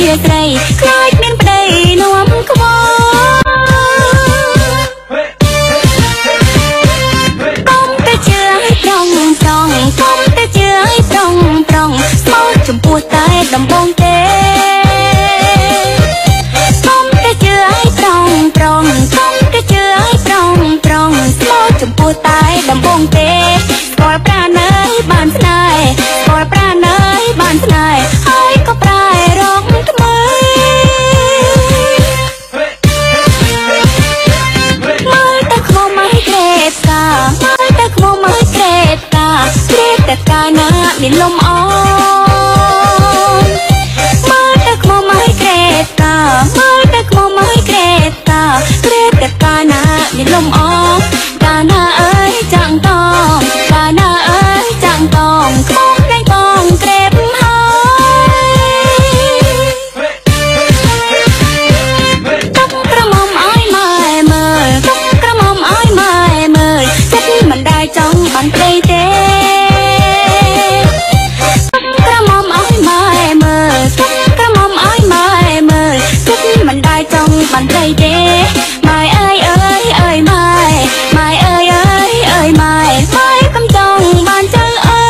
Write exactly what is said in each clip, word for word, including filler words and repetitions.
ជាស្រីខ្លាចមានប្តីនាំក្បួនកុំតែជឿឲ្យប្រងប្រងកុំតែជឿឲ្យប្រងប្រងស្មោះចំពោះតែដំបងទេកុំតែជឿឲ្យប្រងប្រងកុំតែជឿឲ្យប្រងប្រងស្មោះចំពោះតែដំបងទេស្គាល់ប្រាណើយបានស្នេហ៍ស្គាល់ប្រាណើយបានស្នេហ៍ហើយក៏ប្រែរងថ្មីមើលតែខ្មុំឲ្យក្រេបកាមើលតែខ្មុំឲ្យក្រេបកាក្រេបតែកាលណាមានលំអមើលតែខ្មុំឲ្យក្រេបកាមើលតែខ្មុំឲ្យក្រេបកាក្រេបតែកាលណាមានលំអកាលណាអើយចាំងតងកាលណាអើយចាំងតងខ្មុំតែកងក្រេបចង់បានប្តីទេក្រមុំឲ្យម៉ែមើលក្រមុំឲ្យម៉ែមើលគិតមិនដែរចង់បានប្តីទេម៉ែអើយអើយអើយម៉ែម៉ែអើយអើយអើយម៉ែម៉ែកំចង់បានចៅអើ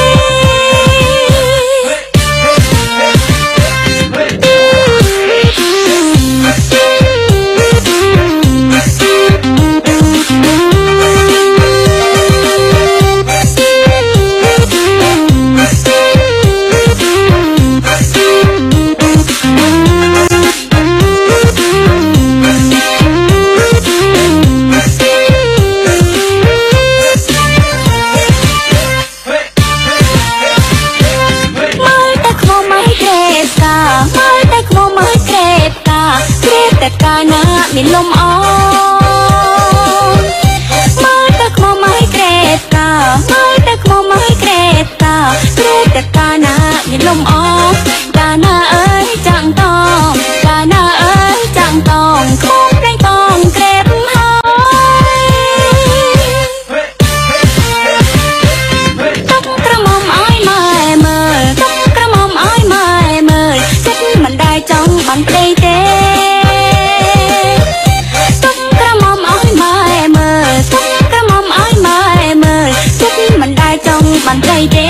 តែកាលណាមានលំអមើលតែខ្មុំឲ្យក្រេបកាមើលតែខ្មុំឲ្យក្រេបកាក្រេបតែកាលណាមានលំអកាលណាអើយចាំងតងកាលណាអើយចាំងតងខ្មុំតែកងក្រេបហើយទុកក្រមុំឲ្យម៉ែមើលទុកក្រមុំឲ្យម៉ែមើលចិត្តមិនដែរចង់បានប្តីទេបានប្តីទេ